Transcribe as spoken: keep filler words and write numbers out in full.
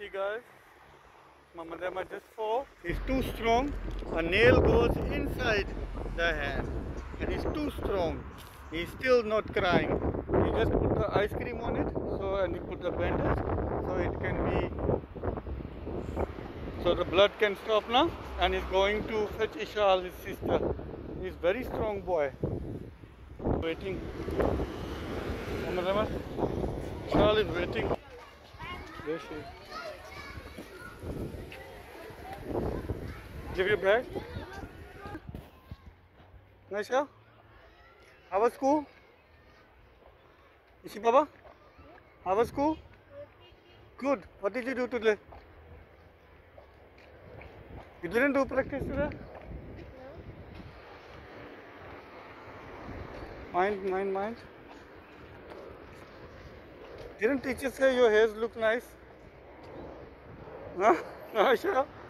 See guys, Ahmad just fall. He's too strong. A nail goes inside the hand and he's too strong. He's still not crying. We just put the ice cream on it, so and we put the bandage so it can be, so the blood can stop now, and he's going to fetch Ishal, his sister. He's very strong boy. Waiting. Ahmad, Ishal is waiting. There she is. Give your bag. Nisha, how was school? Ishi Baba, how was school? Good. What did you do today? You didn't do practice today? Mind, mind, mind. Didn't teacher say your hairs look nice? Huh? Nisha?